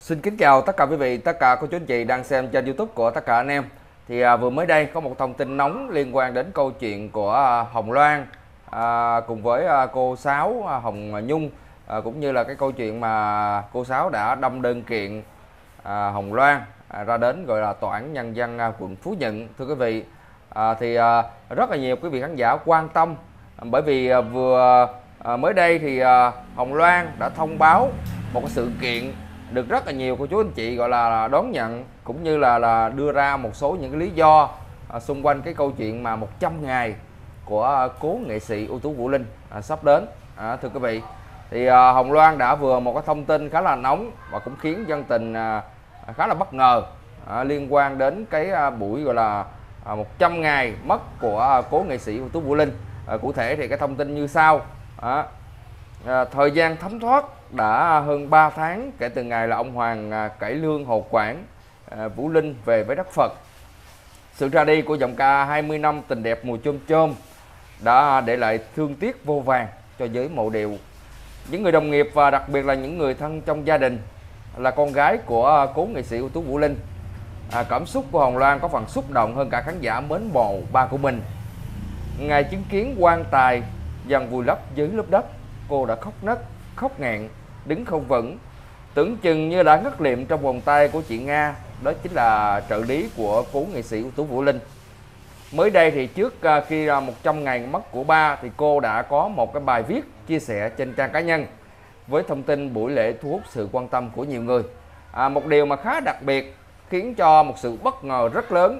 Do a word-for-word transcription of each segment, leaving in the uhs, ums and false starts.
Xin kính chào tất cả quý vị, tất cả cô chú anh chị đang xem trên YouTube của tất cả anh em. Thì à, vừa mới đây có một thông tin nóng liên quan đến câu chuyện của à, Hồng Loan à, cùng với à, cô Sáu à, Hồng Nhung, à, cũng như là cái câu chuyện mà cô Sáu đã đâm đơn kiện à, Hồng Loan à, ra đến gọi là Tòa án Nhân dân à, quận Phú Nhuận. Thưa quý vị, à, thì à, rất là nhiều quý vị khán giả quan tâm, bởi vì à, vừa à, mới đây thì à, Hồng Loan đã thông báo một cái sự kiện được rất là nhiều cô chú anh chị gọi là đón nhận, cũng như là là đưa ra một số những cái lý do à, xung quanh cái câu chuyện mà một trăm ngày của à, cố nghệ sĩ ưu tú Vũ Linh à, sắp đến. À, thưa quý vị, thì à, Hồng Loan đã vừa một cái thông tin khá là nóng và cũng khiến dân tình à, khá là bất ngờ à, liên quan đến cái à, buổi gọi là à, một trăm ngày mất của à, cố nghệ sĩ ưu tú Vũ Linh. À, cụ thể thì cái thông tin như sau. À, à, thời gian thấm thoát đã hơn ba tháng kể từ ngày là ông Hoàng à, cải lương hồ quảng à, Vũ Linh về với đất Phật. Sự ra đi của giọng ca hai mươi năm tình đẹp mùa chôm chôm đã để lại thương tiếc vô vàn cho giới mộ điệu, những người đồng nghiệp và đặc biệt là những người thân trong gia đình. Là con gái của cố nghệ sĩ ưu tú Vũ Linh, à, cảm xúc của Hồng Loan có phần xúc động hơn cả khán giả mến mộ ba của mình. Ngày chứng kiến quan tài dần vùi lấp dưới lớp đất, cô đã khóc nấc, khóc ngạn, đứng không vững, tưởng chừng như đã ngất liệm trong vòng tay của chị Nga, đó chính là trợ lý của cố nghệ sĩ ưu tú Vũ Linh. Mới đây thì trước khi một trăm ngày mất của ba thì cô đã có một cái bài viết chia sẻ trên trang cá nhân với thông tin buổi lễ thu hút sự quan tâm của nhiều người. À, một điều mà khá đặc biệt khiến cho một sự bất ngờ rất lớn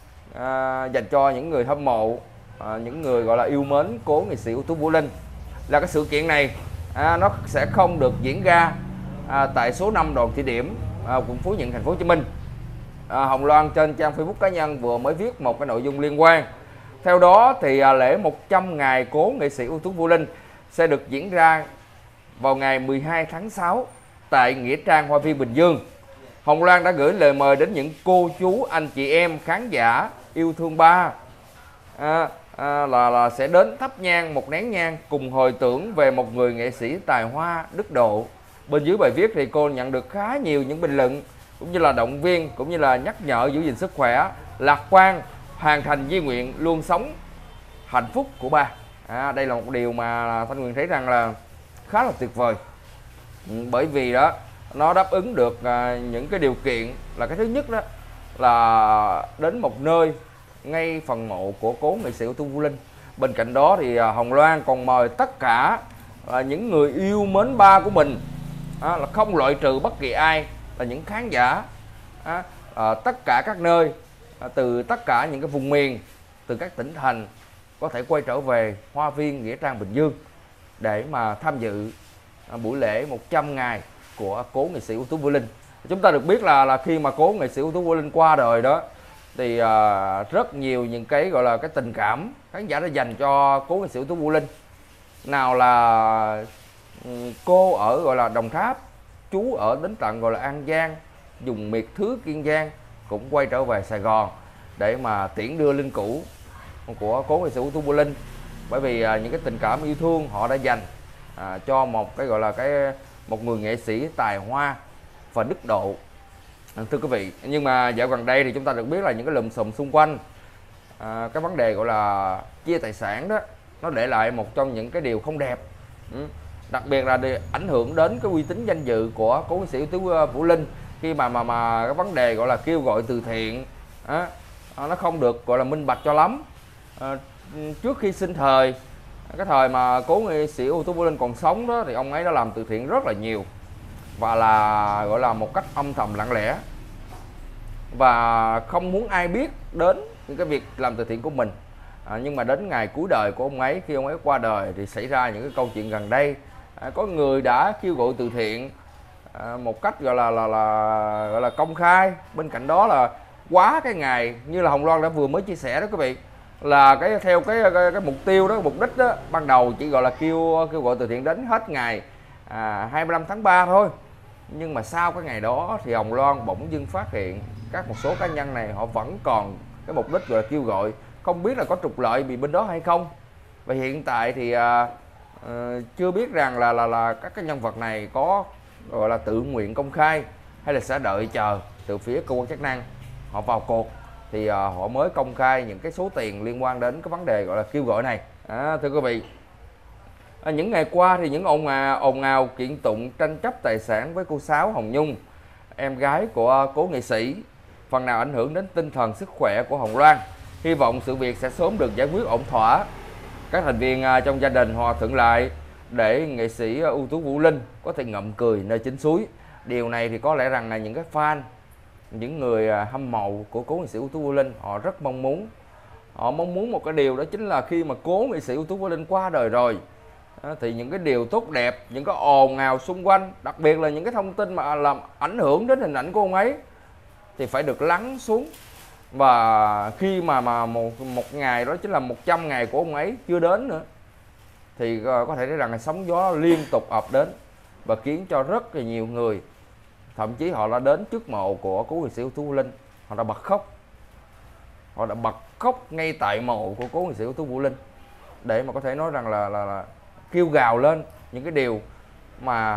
à, dành cho những người hâm mộ, à, những người gọi là yêu mến cố nghệ sĩ ưu tú Vũ Linh, là cái sự kiện này à, nó sẽ không được diễn ra à, tại số năm Đoàn Thị Điểm, à, quận Phú Nhuận, thành phố Hồ Chí Minh. À, Hồng Loan trên trang Facebook cá nhân vừa mới viết một cái nội dung liên quan. Theo đó thì à, lễ một trăm ngày cố nghệ sĩ ưu tú Vũ Linh sẽ được diễn ra vào ngày mười hai tháng sáu tại Nghĩa Trang Hoa Viên Bình Dương. Hồng Loan đã gửi lời mời đến những cô chú, anh chị em khán giả yêu thương ba à, à, là, là sẽ đến thắp nhang một nén nhang cùng hồi tưởng về một người nghệ sĩ tài hoa đức độ. Bên dưới bài viết thì cô nhận được khá nhiều những bình luận cũng như là động viên, cũng như là nhắc nhở giữ gìn sức khỏe, lạc quan, hoàn thành di nguyện, luôn sống hạnh phúc của ba. À, đây là một điều mà Thanh Nguyên thấy rằng là khá là tuyệt vời, bởi vì đó nó đáp ứng được à, những cái điều kiện. Là cái thứ nhất đó là đến một nơi ngay phần mộ của cố nghệ sĩ ưu tú Vũ Linh. Bên cạnh đó thì à, Hồng Loan còn mời tất cả à, những người yêu mến ba của mình, à, là không loại trừ bất kỳ ai, là những khán giả à, à, tất cả các nơi, à, từ tất cả những cái vùng miền, từ các tỉnh thành, có thể quay trở về Hoa Viên Nghĩa Trang Bình Dương để mà tham dự à, buổi lễ một trăm ngày của cố nghệ sĩ ưu tú Vũ Linh. Chúng ta được biết là là khi mà cố nghệ sĩ ưu tú Vũ Linh qua đời đó thì à, rất nhiều những cái gọi là cái tình cảm khán giả đã dành cho cố nghệ sĩ ưu tú Vũ Linh. Nào là um, cô ở gọi là Đồng Tháp, chú ở đến tận gọi là An Giang, vùng miệt thứ Kiên Giang cũng quay trở về Sài Gòn để mà tiễn đưa linh cữu của cố nghệ sĩ ưu tú Vũ Linh, bởi vì à, những cái tình cảm yêu thương họ đã dành à, cho một cái gọi là cái một người nghệ sĩ tài hoa và đức độ. À, thưa quý vị, nhưng mà dạo gần đây thì chúng ta được biết là những cái lùm xùm xung quanh à, cái vấn đề gọi là chia tài sản đó, nó để lại một trong những cái điều không đẹp. Ừ. Đặc biệt là để ảnh hưởng đến cái uy tín danh dự của cố nghệ sĩ ưu tú Vũ Linh, khi mà mà mà cái vấn đề gọi là kêu gọi từ thiện á, nó không được gọi là minh bạch cho lắm. À, trước khi sinh thời, cái thời mà cố nghệ sĩ ưu tú Vũ Linh còn sống đó, thì ông ấy đã làm từ thiện rất là nhiều và là gọi là một cách âm thầm lặng lẽ, và không muốn ai biết đến những cái việc làm từ thiện của mình. À, nhưng mà đến ngày cuối đời của ông ấy, khi ông ấy qua đời thì xảy ra những cái câu chuyện gần đây. À, có người đã kêu gọi từ thiện à, một cách gọi là, là là gọi là công khai. Bên cạnh đó là quá cái ngày, như là Hồng Loan đã vừa mới chia sẻ đó quý vị, là cái theo cái cái, cái mục tiêu đó, mục đích đó ban đầu chỉ gọi là kêu kêu gọi từ thiện đến hết ngày à, hai mươi lăm tháng ba thôi. Nhưng mà sau cái ngày đó thì Hồng Loan bỗng dưng phát hiện các một số cá nhân này họ vẫn còn cái mục đích gọi là kêu gọi, không biết là có trục lợi bị bên đó hay không. Và hiện tại thì à, à, chưa biết rằng là là là các cái nhân vật này có gọi là tự nguyện công khai hay là sẽ đợi chờ từ phía cơ quan chức năng họ vào cuộc thì uh, họ mới công khai những cái số tiền liên quan đến cái vấn đề gọi là kêu gọi này. À, thưa quý vị, à, những ngày qua thì những ồn ào, ồn ào kiện tụng tranh chấp tài sản với cô Sáu Hồng Nhung, em gái của cố nghệ sĩ, phần nào ảnh hưởng đến tinh thần sức khỏe của Hồng Loan. Hy vọng sự việc sẽ sớm được giải quyết ổn thỏa. Các thành viên uh, trong gia đình hòa thuận lại để nghệ sĩ uh, ưu tú Vũ Linh có thể ngậm cười nơi chính suối. Điều này thì có lẽ rằng là những cái fan, những người hâm mộ của cố nghệ sĩ ưu tú Vũ Linh họ rất mong muốn. Họ mong muốn một cái điều đó chính là khi mà cố nghệ sĩ ưu tú Vũ Linh qua đời rồi thì những cái điều tốt đẹp, những cái ồn ào xung quanh, đặc biệt là những cái thông tin mà làm ảnh hưởng đến hình ảnh của ông ấy thì phải được lắng xuống. Và khi mà mà một một ngày đó chính là một trăm ngày của ông ấy chưa đến nữa thì có thể thấy rằng là sóng gió liên tục ập đến và khiến cho rất là nhiều người, thậm chí họ đã đến trước mộ của cố nghệ sĩ ưu tú Vũ Linh, họ đã bật khóc, họ đã bật khóc ngay tại mộ của cố nghệ sĩ ưu tú Vũ Linh để mà có thể nói rằng là, là, là kêu gào lên những cái điều mà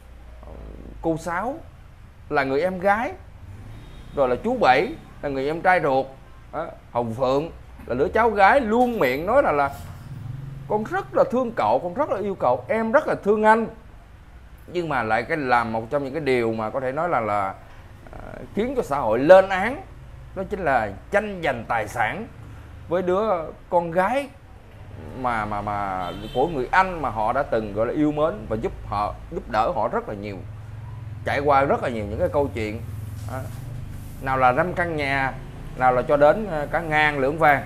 cô Sáu là người em gái, rồi là chú Bảy là người em trai ruột, Hồng Phượng là đứa cháu gái luôn miệng nói là là con rất là thương cậu, con rất là yêu cậu, em rất là thương anh, nhưng mà lại cái làm một trong những cái điều mà có thể nói là là uh, khiến cho xã hội lên án, đó chính là tranh giành tài sản với đứa con gái mà mà mà của người anh mà họ đã từng gọi là yêu mến và giúp họ giúp đỡ họ rất là nhiều, trải qua rất là nhiều những cái câu chuyện, uh, nào là năm căn nhà, nào là cho đến cả ngàn lượng vàng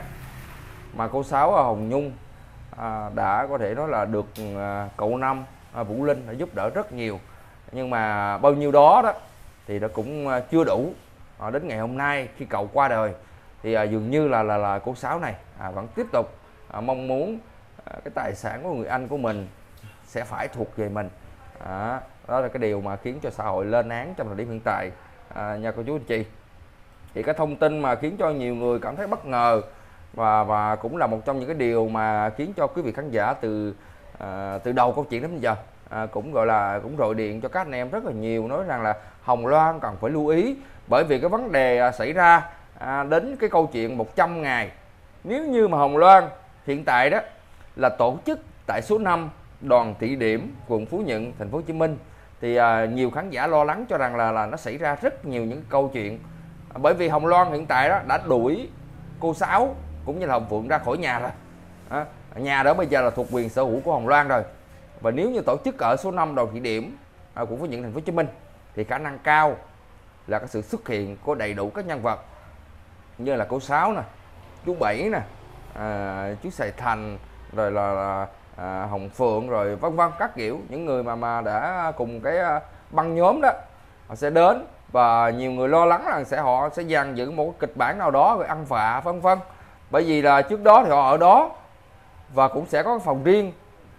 mà cô Sáu Hồng Nhung à, đã có thể nói là được à, cậu Năm à, Vũ Linh đã giúp đỡ rất nhiều. Nhưng mà bao nhiêu đó đó thì nó cũng chưa đủ. À, đến ngày hôm nay khi cậu qua đời thì à, dường như là là là cô Sáu này à, vẫn tiếp tục à, mong muốn à, cái tài sản của người anh của mình sẽ phải thuộc về mình. À, đó là cái điều mà khiến cho xã hội lên án trong thời điểm hiện tại, à, nha cô chú anh chị. Thì cái thông tin mà khiến cho nhiều người cảm thấy bất ngờ và và cũng là một trong những cái điều mà khiến cho quý vị khán giả từ à, từ đầu câu chuyện đến bây giờ à, cũng gọi là cũng gọi điện cho các anh em rất là nhiều, nói rằng là Hồng Loan cần phải lưu ý, bởi vì cái vấn đề à, xảy ra à, đến cái câu chuyện một trăm ngày. Nếu như mà Hồng Loan hiện tại đó là tổ chức tại số năm Đoàn Thị Điểm, quận Phú Nhuận, thành phố Hồ Chí Minh, thì à, nhiều khán giả lo lắng cho rằng là là nó xảy ra rất nhiều những câu chuyện, à, bởi vì Hồng Loan hiện tại đó đã đuổi cô Sáu cũng như là Hồng Phượng ra khỏi nhà rồi. À, nhà đó bây giờ là thuộc quyền sở hữu của Hồng Loan rồi. Và nếu như tổ chức ở số năm Đoàn Thị Điểm à, quận Phú Nhuận, thành phố Hồ Chí Minh thì khả năng cao là cái sự xuất hiện của đầy đủ các nhân vật như là cô Sáu nè, chú Bảy nè, à, chú Sài Thành, rồi là, là à, Hồng Phượng, rồi vân vân các kiểu, những người mà mà đã cùng cái băng nhóm đó họ sẽ đến. Và nhiều người lo lắng rằng sẽ họ sẽ dàn dựng một kịch bản nào đó rồi ăn vạ vân vân, bởi vì là trước đó thì họ ở đó và cũng sẽ có phòng riêng.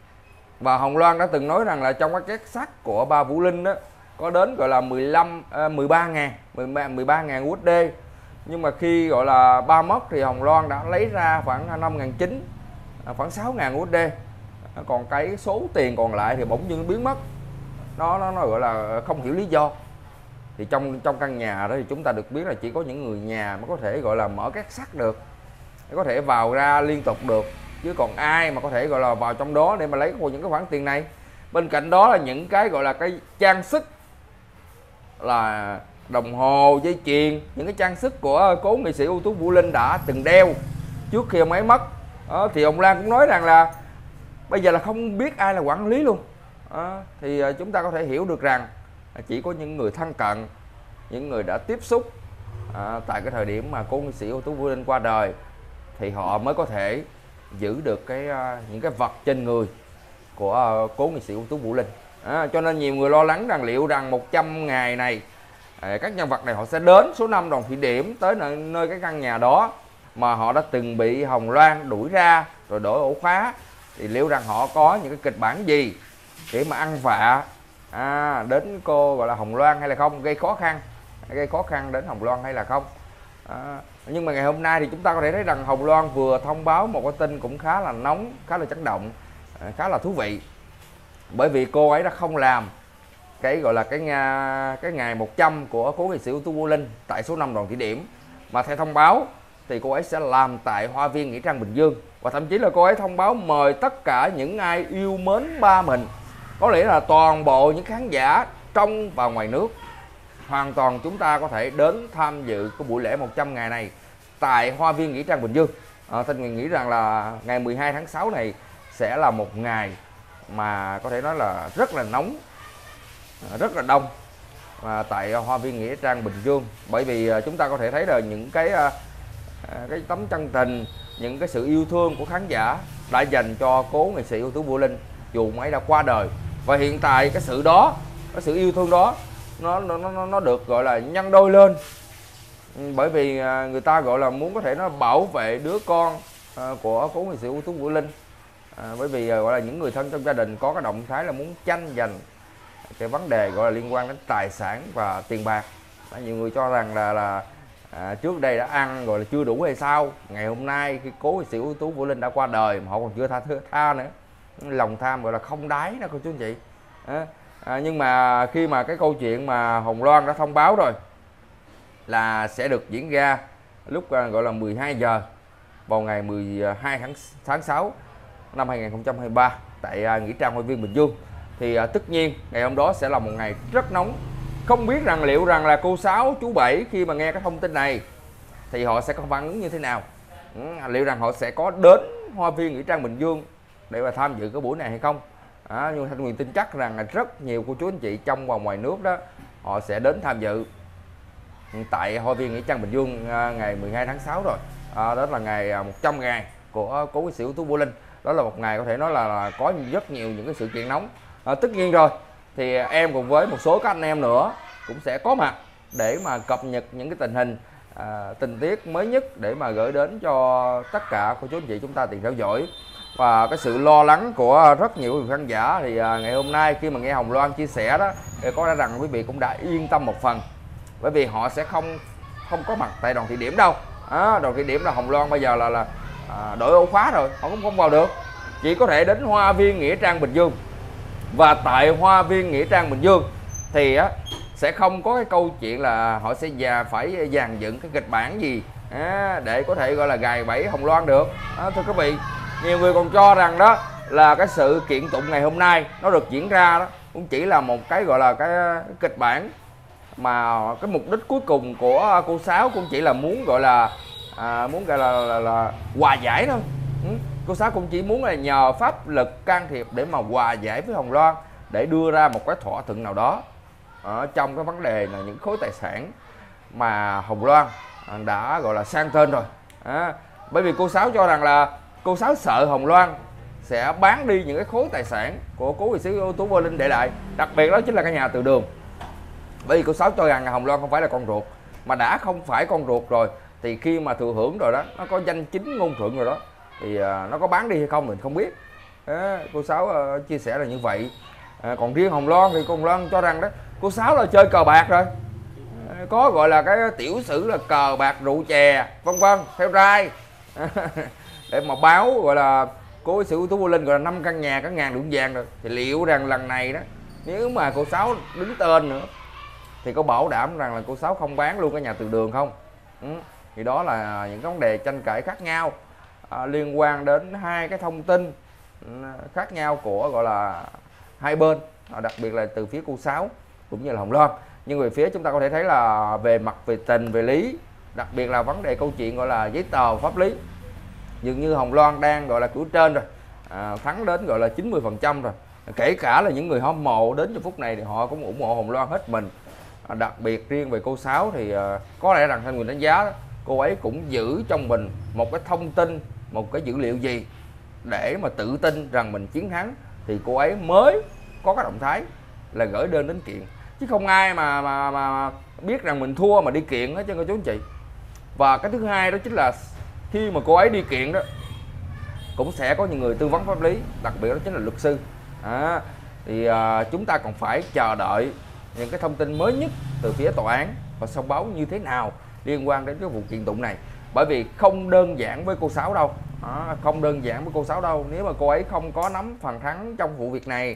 Và Hồng Loan đã từng nói rằng là trong cái két sắt của ba Vũ Linh đó có đến gọi là mười lăm, mười ba ngàn, mười ba ngàn u ét đê. Nhưng mà khi gọi là ba mất thì Hồng Loan đã lấy ra khoảng năm ngàn chín, khoảng sáu ngàn u ét đê. Còn cái số tiền còn lại thì bỗng dưng biến mất. Nó, nó nó gọi là không hiểu lý do. Thì trong trong căn nhà đó thì chúng ta được biết là chỉ có những người nhà mới có thể gọi là mở két sắt được, có thể vào ra liên tục được, chứ còn ai mà có thể gọi là vào trong đó để mà lấy những cái khoản tiền này. Bên cạnh đó là những cái gọi là cái trang sức, là đồng hồ, dây chuyền, những cái trang sức của cố nghệ sĩ ưu tú Vũ Linh đã từng đeo trước khi ông ấy mất. Đó, thì ông Lan cũng nói rằng là bây giờ là không biết ai là quản lý luôn. Đó, thì chúng ta có thể hiểu được rằng chỉ có những người thân cận, những người đã tiếp xúc à, tại cái thời điểm mà cố nghệ sĩ ưu tú Vũ Linh qua đời thì họ mới có thể giữ được cái những cái vật trên người của cố nghệ sĩ ưu tú Vũ Linh. À, cho nên nhiều người lo lắng rằng liệu rằng một trăm ngày này à, các nhân vật này họ sẽ đến số năm Đoàn Thị Điểm, tới nơi, nơi cái căn nhà đó mà họ đã từng bị Hồng Loan đuổi ra rồi đổi ổ khóa, thì liệu rằng họ có những cái kịch bản gì để mà ăn vạ à, đến cô gọi là Hồng Loan hay là không, gây khó khăn gây khó khăn đến Hồng Loan hay là không. À, nhưng mà ngày hôm nay thì chúng ta có thể thấy rằng Hồng Loan vừa thông báo một cái tin cũng khá là nóng, khá là chấn động, khá là thú vị, bởi vì cô ấy đã không làm cái gọi là cái nga, cái ngày một trăm của cố nghệ sĩ ưu tú Vũ Linh tại số năm Đoàn Thị Điểm. Mà theo thông báo thì cô ấy sẽ làm tại Hoa viên Nghĩa Trang Bình Dương, và thậm chí là cô ấy thông báo mời tất cả những ai yêu mến ba mình, có lẽ là toàn bộ những khán giả trong và ngoài nước, hoàn toàn chúng ta có thể đến tham dự cái buổi lễ một trăm ngày này tại Hoa viên Nghĩa Trang Bình Dương. à, Thanh Nguyên nghĩ rằng là ngày mười hai tháng sáu này sẽ là một ngày mà có thể nói là rất là nóng, rất là đông à, tại Hoa viên Nghĩa Trang Bình Dương. Bởi vì chúng ta có thể thấy là những cái cái tấm chân tình, những cái sự yêu thương của khán giả đã dành cho cố nghệ sĩ ưu tú Vũ Linh dù mấy đã qua đời. Và hiện tại cái sự đó, cái sự yêu thương đó nó nó nó được gọi là nhân đôi lên, bởi vì người ta gọi là muốn có thể nó bảo vệ đứa con của cố nghệ sĩ ưu tú Vũ Linh. à, bởi vì gọi là những người thân trong gia đình có cái động thái là muốn tranh giành cái vấn đề gọi là liên quan đến tài sản và tiền bạc. à, nhiều người cho rằng là là à, trước đây đã ăn rồi là chưa đủ hay sao, ngày hôm nay khi cố nghệ sĩ ưu tú Vũ Linh đã qua đời mà họ còn chưa tha thứ tha nữa, lòng tham gọi là không đáy đó cô chú anh chị. à, à, nhưng mà khi mà cái câu chuyện mà Hồng Loan đã thông báo rồi là sẽ được diễn ra lúc à, gọi là mười hai giờ vào ngày mười hai tháng sáu năm hai nghìn không trăm hai mươi ba tại à, Nghĩa Trang Hoa viên Bình Dương, thì à, tất nhiên ngày hôm đó sẽ là một ngày rất nóng. Không biết rằng liệu rằng là cô Sáu, chú Bảy khi mà nghe cái thông tin này thì họ sẽ có phản ứng như thế nào, ừ, liệu rằng họ sẽ có đến Hoa viên Nghĩa Trang Bình Dương để mà tham dự cái buổi này hay không. à, nhưng Thanh Nguyên tin chắc rằng là rất nhiều cô chú anh chị trong và ngoài nước đó họ sẽ đến tham dự tại Hoa viên Nghĩa Trang Bình Dương à, ngày mười hai tháng sáu rồi. à, đó là ngày một trăm ngày của cố nghệ sĩ ưu tú Vũ Linh. Đó là một ngày có thể nói là, là có rất nhiều những cái sự kiện nóng. à, tất nhiên rồi thì em cùng với một số các anh em nữa cũng sẽ có mặt để mà cập nhật những cái tình hình à, tình tiết mới nhất để mà gửi đến cho tất cả cô chú anh chị chúng ta tìm theo dõi. Và cái sự lo lắng của rất nhiều người khán giả thì à, ngày hôm nay khi mà nghe Hồng Loan chia sẻ đó thì có lẽ rằng quý vị cũng đã yên tâm một phần, bởi vì họ sẽ không không có mặt tại Đoàn Thị Điểm đâu. à, Đoàn Thị Điểm là Hồng Loan bây giờ là là à, đổi ổ khóa rồi, họ cũng không vào được, chỉ có thể đến Hoa viên Nghĩa Trang Bình Dương. Và tại Hoa viên Nghĩa Trang Bình Dương thì á, sẽ không có cái câu chuyện là họ sẽ già phải dàn dựng cái kịch bản gì à, để có thể gọi là gài bẫy Hồng Loan được. à, thưa quý vị, nhiều người còn cho rằng đó là cái sự kiện tụng ngày hôm nay nó được diễn ra đó cũng chỉ là một cái gọi là cái, cái kịch bản, mà cái mục đích cuối cùng của cô Sáu cũng chỉ là muốn gọi là à, muốn gọi là, là, là hòa giải thôi. ừ. Cô Sáu cũng chỉ muốn là nhờ pháp lực can thiệp để mà hòa giải với Hồng Loan, để đưa ra một cái thỏa thuận nào đó ở trong cái vấn đề là những khối tài sản mà Hồng Loan đã gọi là sang tên rồi. à, bởi vì cô Sáu cho rằng là cô Sáu sợ Hồng Loan sẽ bán đi những cái khối tài sản của cố nghệ sĩ ưu tú Vũ Linh để lại, đặc biệt đó chính là cái nhà từ đường. Bởi vì cô Sáu cho rằng là Hồng Loan không phải là con ruột, mà đã không phải con ruột rồi thì khi mà thừa hưởng rồi đó, nó có danh chính ngôn thuận rồi đó, thì uh, nó có bán đi hay không mình không biết. à, cô Sáu uh, chia sẻ là như vậy. à, còn riêng Hồng Loan thì Hồng Loan cho rằng đó cô Sáu là chơi cờ bạc rồi, à, có gọi là cái tiểu sử là cờ bạc rượu chè vân vân theo trai để mà báo gọi là cố nghệ sĩ ưu tú Vũ Linh gọi là năm căn nhà cả ngàn lượng vàng rồi. Thì liệu rằng lần này đó nếu mà cô Sáu đứng tên nữa thì có bảo đảm rằng là cô Sáu không bán luôn cái nhà từ đường không? ừ. Thì đó là những cái vấn đề tranh cãi khác nhau à, liên quan đến hai cái thông tin khác nhau của gọi là hai bên, à, đặc biệt là từ phía cô Sáu cũng như là Hồng Loan. Nhưng về phía chúng ta có thể thấy là về mặt về tình về lý, đặc biệt là vấn đề câu chuyện gọi là giấy tờ pháp lý, dường như Hồng Loan đang gọi là cửa trên rồi, à, thắng đến gọi là chín mươi phần trăm rồi. Kể cả là những người hâm mộ đến giờ phút này thì họ cũng ủng hộ Hồng Loan hết mình. à, đặc biệt riêng về cô Sáu thì à, có lẽ rằng Thanh Nguyên đánh giá đó, cô ấy cũng giữ trong mình một cái thông tin, một cái dữ liệu gì để mà tự tin rằng mình chiến thắng, thì cô ấy mới có cái động thái là gửi đơn đến kiện, chứ không ai mà mà, mà biết rằng mình thua mà đi kiện hết trơn cô chú anh chị. Và cái thứ hai đó chính là khi mà cô ấy đi kiện đó cũng sẽ có những người tư vấn pháp lý, đặc biệt đó chính là luật sư. à, thì à, chúng ta còn phải chờ đợi những cái thông tin mới nhất từ phía tòa án và thông báo như thế nào liên quan đến cái vụ kiện tụng này. Bởi vì không đơn giản với cô Sáu đâu, à, không đơn giản với cô Sáu đâu. Nếu mà cô ấy không có nắm phần thắng trong vụ việc này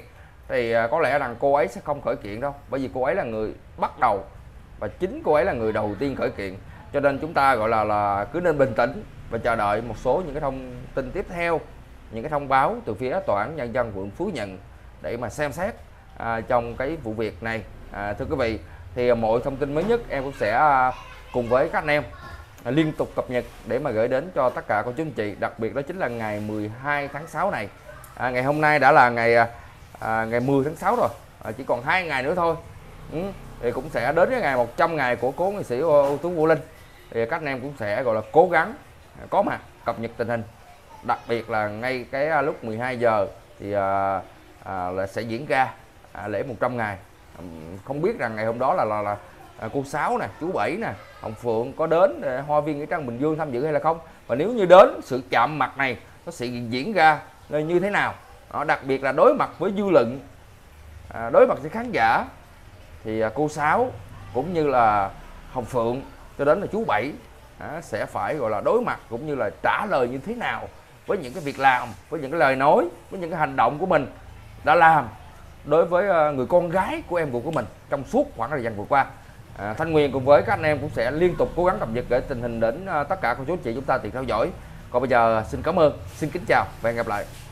thì à, có lẽ rằng cô ấy sẽ không khởi kiện đâu, bởi vì cô ấy là người bắt đầu và chính cô ấy là người đầu tiên khởi kiện. Cho nên chúng ta gọi là là cứ nên bình tĩnh và chờ đợi một số những cái thông tin tiếp theo, những cái thông báo từ phía tòa án nhân dân quận Phú Nhuận để mà xem xét à, trong cái vụ việc này. À, thưa quý vị, thì mọi thông tin mới nhất em cũng sẽ à, cùng với các anh em à, liên tục cập nhật để mà gửi đến cho tất cả cô chú anh chị, đặc biệt đó chính là ngày mười hai tháng sáu này. À, ngày hôm nay đã là ngày à, ngày mười tháng sáu rồi, à, chỉ còn hai ngày nữa thôi. Ừ, thì cũng sẽ đến cái ngày một trăm ngày của cố nghệ sĩ ưu tú Vũ Linh, thì các anh em cũng sẽ gọi là cố gắng có mặt cập nhật tình hình, đặc biệt là ngay cái lúc mười hai giờ thì à, à, là sẽ diễn ra à, lễ một trăm ngày. Không biết rằng ngày hôm đó là là, là à, cô Sáu nè, chú Bảy nè, Hồng Phượng có đến để Hoa viên Nghĩa Trang Bình Dương tham dự hay là không, và nếu như đến, sự chạm mặt này nó sẽ diễn ra như thế nào đó, đặc biệt là đối mặt với dư luận, à, đối mặt với khán giả, thì à, cô Sáu cũng như là Hồng Phượng cho đến là chú Bảy à, sẽ phải gọi là đối mặt cũng như là trả lời như thế nào với những cái việc làm, với những cái lời nói, với những cái hành động của mình đã làm đối với người con gái của em ruột của mình trong suốt khoảng thời gian vừa qua. à, Thanh Nguyên cùng với các anh em cũng sẽ liên tục cố gắng cập nhật để tình hình đến tất cả cô chú anh chị chúng ta tiện theo dõi. Còn bây giờ xin cảm ơn, xin kính chào và hẹn gặp lại.